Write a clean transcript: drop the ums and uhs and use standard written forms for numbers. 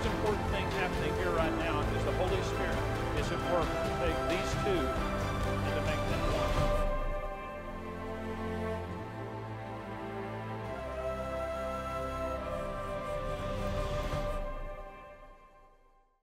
important thing happening here right now is the Holy Spirit is at work to take these two